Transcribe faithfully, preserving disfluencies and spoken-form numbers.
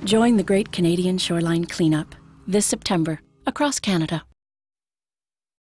Join the Great Canadian Shoreline Cleanup this September across Canada.